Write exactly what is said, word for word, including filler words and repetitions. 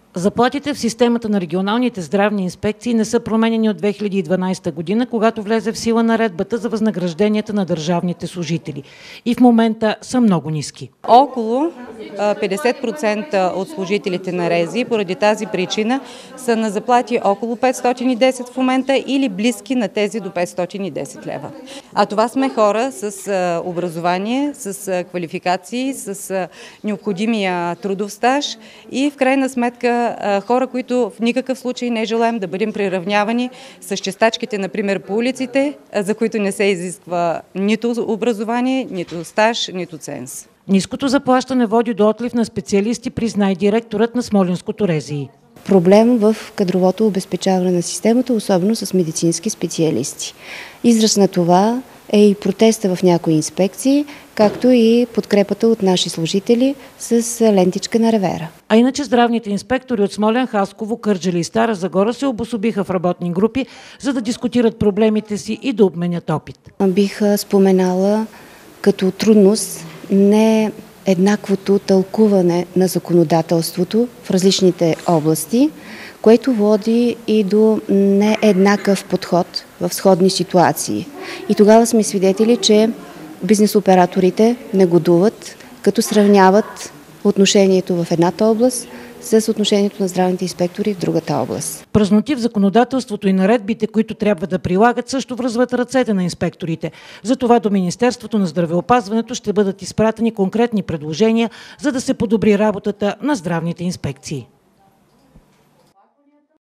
Заплатите в системата на регионалните здравни инспекции не са променени от две хиляди и дванадесета година, когато влезе в сила наредбата за възнагражденията на държавните служители. И в момента са много ниски. Около петдесет процента от служителите на РЗИ поради тази причина са на заплати около петстотин и десет в момента или близки на тези до петстотин и десет лева. А това сме хора с образование, с квалификации, с необходимия трудов стаж и в крайна сметка хора, които в никакъв случай не желаем да бъдем приравнявани с чистачките, например, по улиците, за които не се изисква нито образование, нито стаж, нито ценз. Ниското заплащане води до отлив на специалисти, призна и директорът на Смолянското РЗИ. Проблем в кадровото обезпечаване на системата, особено с медицински специалисти. Израз на това е и протеста в някои инспекции, както и подкрепата от наши служители с лентичка на ревера. А иначе здравните инспектори от Смолян, Хасково, Кърджали и Стара Загора се обособиха в работни групи, за да дискутират проблемите си и да обменят опит. Бих споменала като трудност не еднаквото тълкуване на законодателството в различните области, което води и до нееднакъв подход в сходни ситуации. И тогава сме свидетели, че бизнес-операторите негодуват, като сравняват отношението в едната област с отношението на здравните инспектори в другата област. Празноти в законодателството и наредбите, които трябва да прилагат, също връзват ръцете на инспекторите. Затова до Министерството на здравеопазването ще бъдат изпратени конкретни предложения, за да се подобри работата на здравните инспекции.